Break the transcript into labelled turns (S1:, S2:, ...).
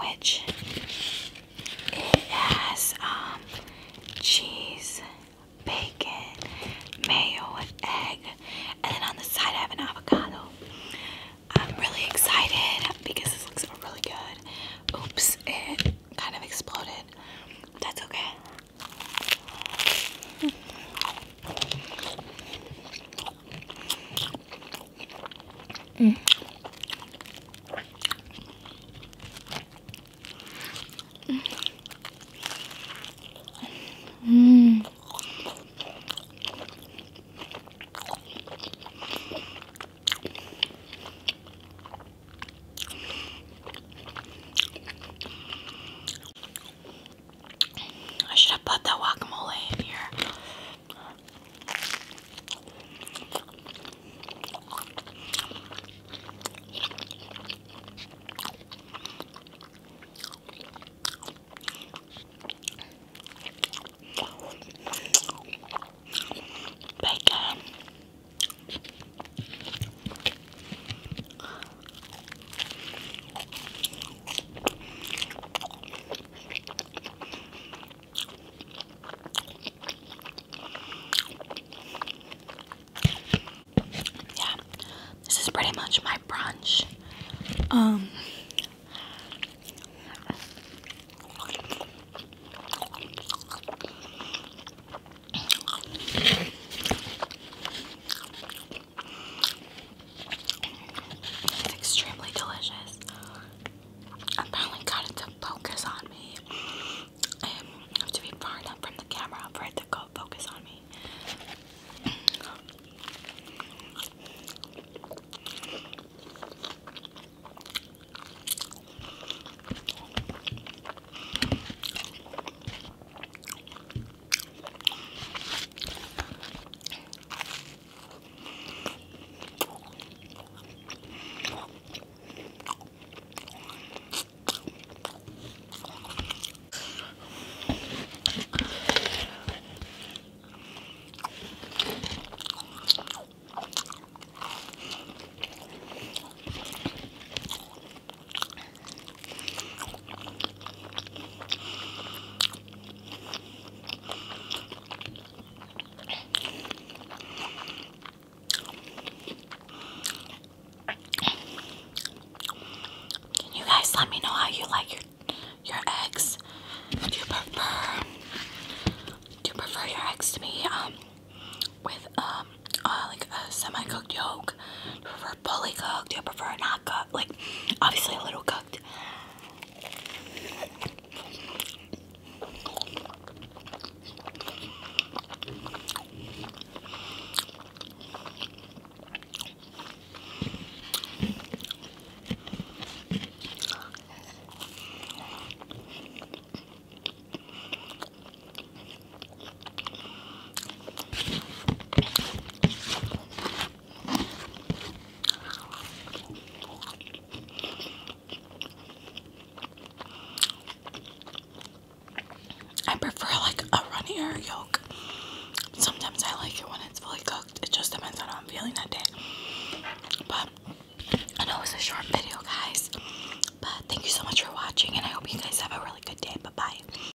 S1: sandwich. It has cheese, bacon, mayo, and egg, and then on the side I have an avocado. I'm really excited because this looks really good. Oops, it kind of exploded. That's okay. Mm. Mm. I should have put the guacamole in here. Bacon. Yeah, this is pretty much my brunch. It's extremely delicious. I finally got it to focus on me. I have to be far enough from the camera for it to go focus on me. You guys let me know how you like your eggs. Do you prefer your eggs to be with like a semi-cooked yolk? Do you prefer fully cooked? Do you prefer not cooked? Like obviously a little cooked. I prefer like a runnier yolk. Sometimes I like it when it's fully cooked. It just depends on how I'm feeling that day. But I know it's a short video, guys. But thank you so much for watching, and I hope you guys have a really good day. Bye.